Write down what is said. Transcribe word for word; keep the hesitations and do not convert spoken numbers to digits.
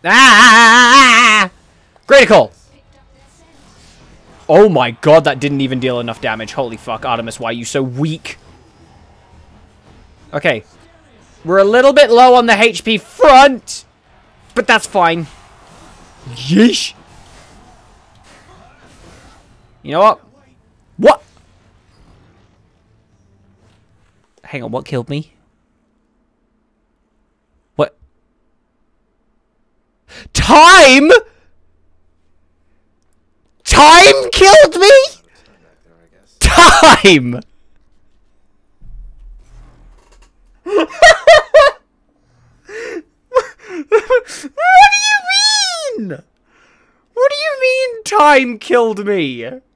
Ah! Critical! Oh my god, that didn't even deal enough damage. Holy fuck, Artemis, why are you so weak? Okay. We're a little bit low on the H P front, but that's fine. Yeesh. You know what? What? Hang on, what killed me? What? Time? Time killed me? Time! What do you mean? What do you mean time killed me?